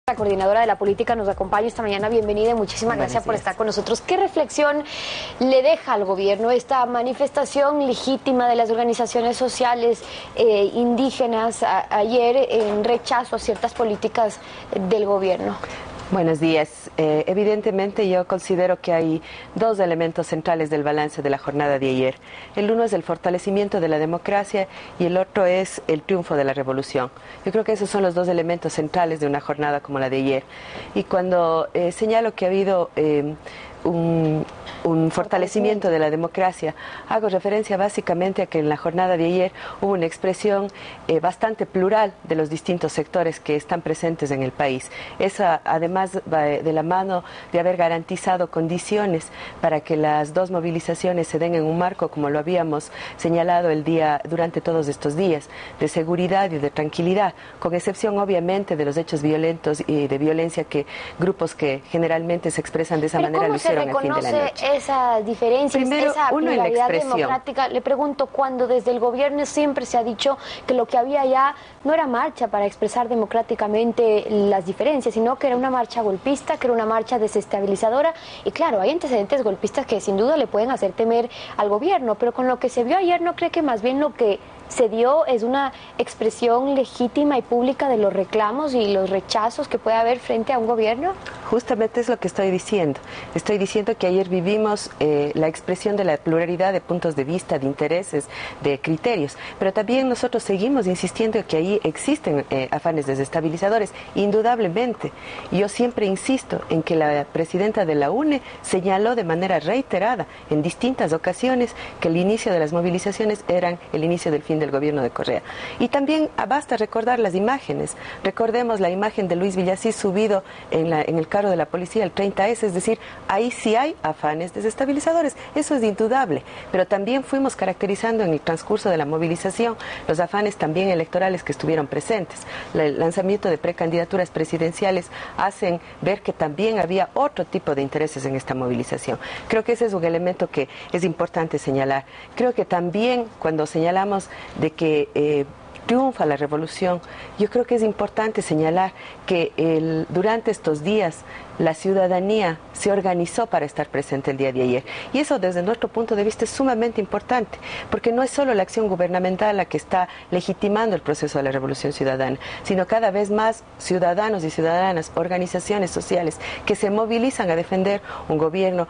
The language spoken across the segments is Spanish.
La coordinadora de la política nos acompaña esta mañana. Bienvenida y muchísimas gracias por estar con nosotros. ¿Qué reflexión le deja al gobierno esta manifestación legítima de las organizaciones sociales indígenas ayer en rechazo a ciertas políticas del gobierno? Buenos días. Evidentemente yo considero que hay dos elementos centrales del balance de la jornada de ayer. El uno es el fortalecimiento de la democracia y el otro es el triunfo de la revolución. Yo creo que esos son los dos elementos centrales de una jornada como la de ayer. Y cuando señalo que ha habido un fortalecimiento de la democracia, hago referencia básicamente a que en la jornada de ayer hubo una expresión bastante plural de los distintos sectores que están presentes en el país. Esa, además, va de la mano de haber garantizado condiciones para que las dos movilizaciones se den en un marco, como lo habíamos señalado durante todos estos días, de seguridad y de tranquilidad, con excepción obviamente de los hechos violentos y de violencia que grupos que generalmente se expresan de esa manera lo hicieron al fin de la noche. Esa diferencia, Primero, esa pluralidad democrática? Le pregunto, cuando desde el gobierno siempre se ha dicho que lo que había ya no era marcha para expresar democráticamente las diferencias, sino que era una marcha golpista, que era una marcha desestabilizadora, y claro, hay antecedentes golpistas que sin duda le pueden hacer temer al gobierno, pero con lo que se vio ayer, ¿no cree que más bien lo que se dio es una expresión legítima y pública de los reclamos y los rechazos que puede haber frente a un gobierno? Justamente es lo que estoy diciendo. Estoy diciendo que ayer vivimos la expresión de la pluralidad de puntos de vista, de intereses, de criterios, pero también nosotros seguimos insistiendo que ahí existen afanes desestabilizadores, indudablemente. Yo siempre insisto en que la presidenta de la UNE señaló de manera reiterada en distintas ocasiones que el inicio de las movilizaciones eran el inicio del fin del gobierno de Correa. Y también basta recordar las imágenes. Recordemos la imagen de Luis Villasís subido en el carro de la policía, el 30S, es decir, ahí sí hay afanes desestabilizadores, eso es indudable, pero también fuimos caracterizando en el transcurso de la movilización los afanes también electorales que estuvieron presentes. El lanzamiento de precandidaturas presidenciales hacen ver que también había otro tipo de intereses en esta movilización. Creo que ese es un elemento que es importante señalar. Creo que también cuando señalamos de que triunfa la revolución, yo creo que es importante señalar que durante estos días la ciudadanía se organizó para estar presente el día de ayer. Y eso desde nuestro punto de vista es sumamente importante, porque no es solo la acción gubernamental la que está legitimando el proceso de la revolución ciudadana, sino cada vez más ciudadanos y ciudadanas, organizaciones sociales que se movilizan a defender un gobierno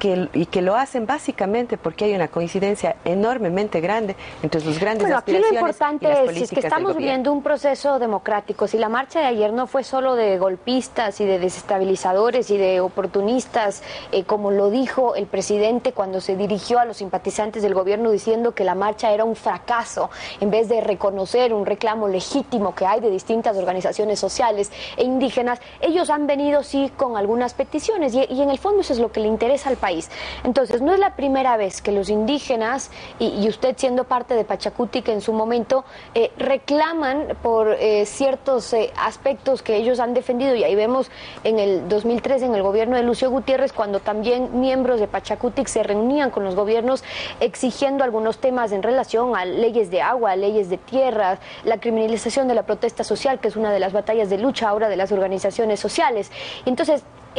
y que lo hacen básicamente porque hay una coincidencia enormemente grande entre sus grandes aspiraciones aquí lo importante y las es, políticas si es que estamos viviendo un proceso democrático, si la marcha de ayer no fue solo de golpistas y de desestabilizadores y de oportunistas, como lo dijo el presidente cuando se dirigió a los simpatizantes del gobierno diciendo que la marcha era un fracaso, en vez de reconocer un reclamo legítimo que hay de distintas organizaciones sociales e indígenas, ellos han venido sí con algunas peticiones y en el fondo eso es lo que le interesa al país. Entonces, no es la primera vez que los indígenas, y usted siendo parte de Pachacutic en su momento, reclaman por ciertos aspectos que ellos han defendido, y ahí vemos en el 2013 en el gobierno de Lucio Gutiérrez, cuando también miembros de Pachacutic se reunían con los gobiernos exigiendo algunos temas en relación a leyes de agua, leyes de tierras, la criminalización de la protesta social, que es una de las batallas de lucha ahora de las organizaciones sociales. Entonces,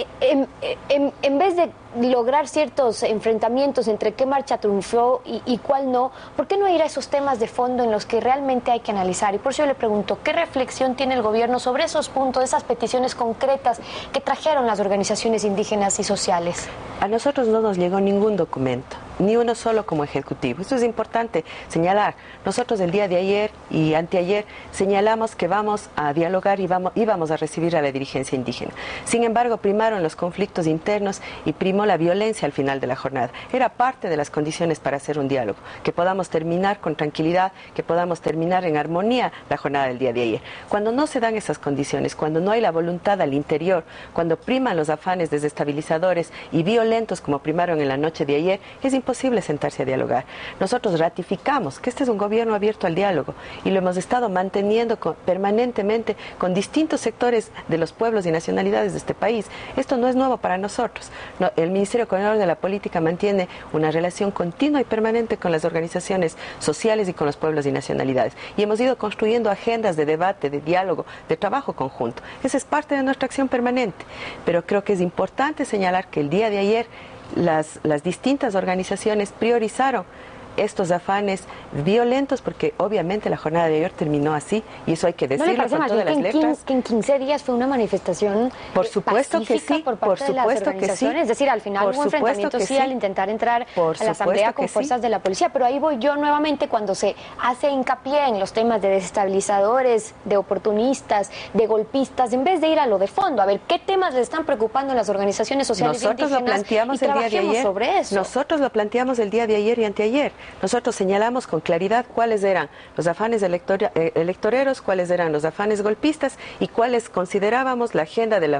en vez de lograr ciertos enfrentamientos entre qué marcha triunfó y cuál no, ¿por qué no ir a esos temas de fondo en los que realmente hay que analizar? Y por eso yo le pregunto, ¿qué reflexión tiene el gobierno sobre esos puntos, esas peticiones concretas que trajeron las organizaciones indígenas y sociales? A nosotros no nos llegó ningún documento, ni uno solo como ejecutivo. Esto es importante señalar. Nosotros el día de ayer y anteayer señalamos que vamos a dialogar y íbamos a recibir a la dirigencia indígena. Sin embargo, primaron los conflictos internos y primó la violencia al final de la jornada. Era parte de las condiciones para hacer un diálogo, que podamos terminar con tranquilidad, que podamos terminar en armonía la jornada del día de ayer. Cuando no se dan esas condiciones, cuando no hay la voluntad al interior, cuando priman los afanes desestabilizadores y violentos como primaron en la noche de ayer, es importante imposible sentarse a dialogar. Nosotros ratificamos que este es un gobierno abierto al diálogo y lo hemos estado manteniendo permanentemente con distintos sectores de los pueblos y nacionalidades de este país. Esto no es nuevo para nosotros. No, el Ministerio Coordinador de la Política mantiene una relación continua y permanente con las organizaciones sociales y con los pueblos y nacionalidades. Y hemos ido construyendo agendas de debate, de diálogo, de trabajo conjunto. Esa es parte de nuestra acción permanente. Pero creo que es importante señalar que el día de ayer las distintas organizaciones priorizaron estos afanes violentos, porque obviamente la jornada de ayer terminó así, y eso hay que decirlo con todas las letras. Que en 15 días fue una manifestación por supuesto que sí, por parte de las organizaciones, es decir, al final hubo enfrentamientos sí al intentar entrar a la asamblea con fuerzas de la policía, pero ahí voy yo nuevamente cuando se hace hincapié en los temas de desestabilizadores, de oportunistas, de golpistas, en vez de ir a lo de fondo, a ver qué temas les están preocupando a las organizaciones sociales indígenas. Nosotros lo planteamos el día de ayer sobre eso. Nosotros lo planteamos el día de ayer y anteayer. Nosotros señalamos con claridad cuáles eran los afanes electoreros, cuáles eran los afanes golpistas y cuáles considerábamos la agenda de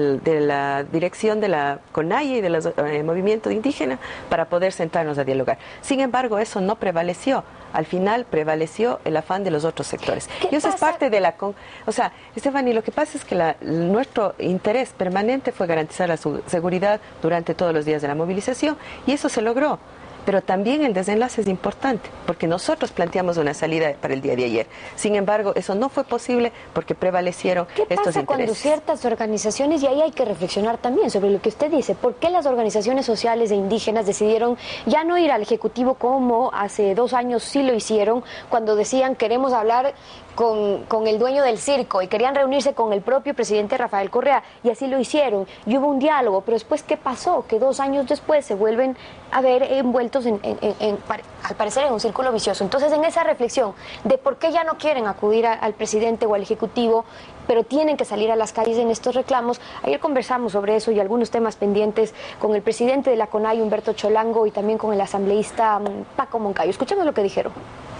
la dirección de la CONAIE y del movimiento indígena para poder sentarnos a dialogar. Sin embargo, eso no prevaleció. Al final prevaleció el afán de los otros sectores. Y eso es parte de la... O sea, Stephanie, lo que pasa es que nuestro interés permanente fue garantizar la seguridad durante todos los días de la movilización y eso se logró. Pero también el desenlace es importante, porque nosotros planteamos una salida para el día de ayer. Sin embargo, eso no fue posible porque prevalecieron estos intereses. ¿Qué pasa cuando ciertas organizaciones, y ahí hay que reflexionar también sobre lo que usted dice, por qué las organizaciones sociales e indígenas decidieron ya no ir al Ejecutivo como hace 2 años sí lo hicieron, cuando decían queremos hablar con el dueño del circo y querían reunirse con el propio presidente Rafael Correa y así lo hicieron y hubo un diálogo, pero después ¿qué pasó? Que 2 años después se vuelven a ver envueltos al parecer en un círculo vicioso. Entonces en esa reflexión de por qué ya no quieren acudir al presidente o al Ejecutivo, pero tienen que salir a las calles en estos reclamos, ayer conversamos sobre eso y algunos temas pendientes con el presidente de la CONAIE, Humberto Cholango, y también con el asambleísta Paco Moncayo. Escuchemos lo que dijeron.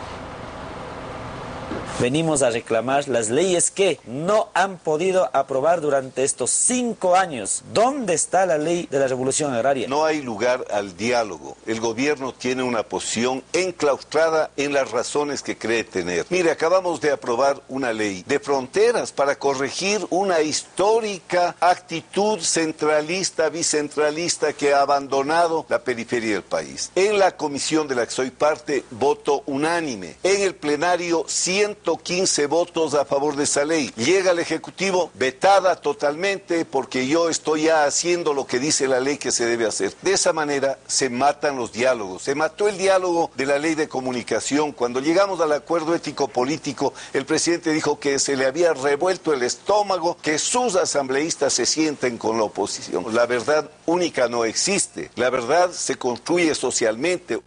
Venimos a reclamar las leyes que no han podido aprobar durante estos 5 años. ¿Dónde está la ley de la revolución agraria? No hay lugar al diálogo. El gobierno tiene una posición enclaustrada en las razones que cree tener. Mire, acabamos de aprobar una ley de fronteras para corregir una histórica actitud centralista, bicentralista que ha abandonado la periferia del país. En la comisión de la que soy parte, voto unánime. En el plenario, 115 votos a favor de esa ley. Llega al Ejecutivo vetada totalmente porque yo estoy ya haciendo lo que dice la ley que se debe hacer. De esa manera se matan los diálogos. Se mató el diálogo de la ley de comunicación. Cuando llegamos al acuerdo ético-político, el presidente dijo que se le había revuelto el estómago que sus asambleístas se sienten con la oposición. La verdad única no existe. La verdad se construye socialmente.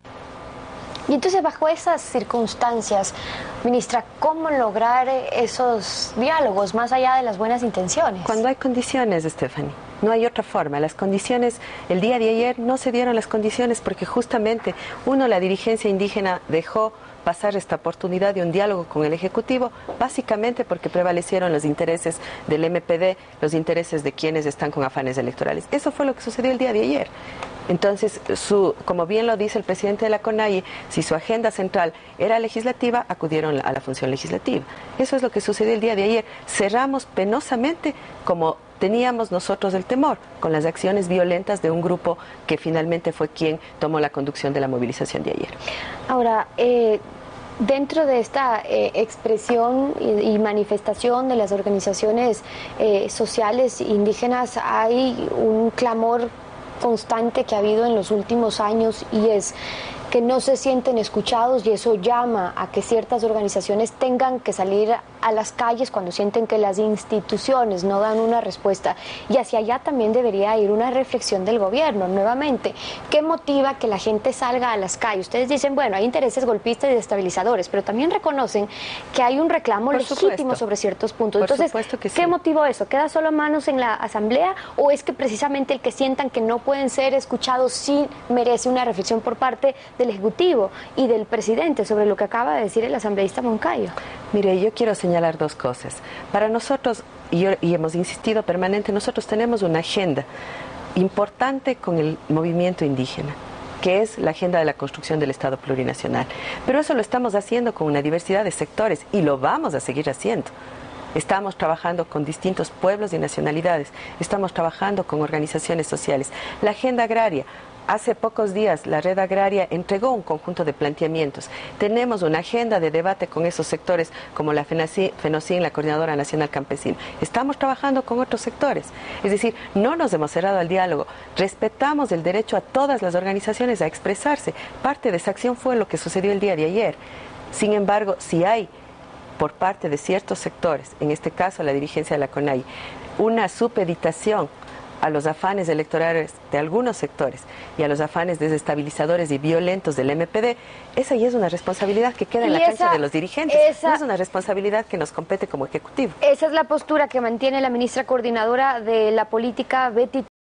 Y entonces, bajo esas circunstancias, ministra, ¿cómo lograr esos diálogos más allá de las buenas intenciones? Cuando hay condiciones, Stephanie, no hay otra forma. Las condiciones, el día de ayer no se dieron las condiciones porque justamente, la dirigencia indígena dejó pasar esta oportunidad de un diálogo con el Ejecutivo, básicamente porque prevalecieron los intereses del MPD, los intereses de quienes están con afanes electorales. Eso fue lo que sucedió el día de ayer. Entonces, como bien lo dice el presidente de la CONAIE, si su agenda central era legislativa, acudieron a la función legislativa. Eso es lo que sucedió el día de ayer. Cerramos penosamente como teníamos nosotros el temor, con las acciones violentas de un grupo que finalmente fue quien tomó la conducción de la movilización de ayer. Ahora, dentro de esta expresión y manifestación de las organizaciones sociales indígenas hay un clamor constante que ha habido en los últimos años y es que no se sienten escuchados y eso llama a que ciertas organizaciones tengan que salir a las calles cuando sienten que las instituciones no dan una respuesta y hacia allá también debería ir una reflexión del gobierno. Nuevamente, ¿qué motiva que la gente salga a las calles? Ustedes dicen, bueno, hay intereses golpistas y desestabilizadores, pero también reconocen que hay un reclamo legítimo sobre ciertos puntos. Entonces, ¿qué motivó eso? ¿Queda solo a manos en la asamblea o es que precisamente el que sientan que no pueden ser escuchados sí merece una reflexión por parte del Ejecutivo y del presidente sobre lo que acaba de decir el asambleísta Moncayo? Mire, yo quiero señalar 2 cosas. Para nosotros, y hemos insistido permanente, nosotros tenemos una agenda importante con el movimiento indígena. que es la agenda de la construcción del Estado plurinacional. Pero eso lo estamos haciendo con una diversidad de sectores y lo vamos a seguir haciendo. Estamos trabajando con distintos pueblos y nacionalidades, estamos trabajando con organizaciones sociales. La agenda agraria, hace pocos días la Red Agraria entregó un conjunto de planteamientos. Tenemos una agenda de debate con esos sectores como la FENOCIN, la Coordinadora Nacional Campesina. Estamos trabajando con otros sectores. Es decir, no nos hemos cerrado al diálogo. Respetamos el derecho a todas las organizaciones a expresarse. Parte de esa acción fue lo que sucedió el día de ayer. Sin embargo, si hay por parte de ciertos sectores, en este caso la dirigencia de la CONAIE, una supeditación a los afanes electorales de algunos sectores y a los afanes desestabilizadores y violentos del MPD, esa ya es una responsabilidad que queda en la cancha de los dirigentes, no es una responsabilidad que nos compete como Ejecutivo. Esa es la postura que mantiene la ministra coordinadora de la política, Betty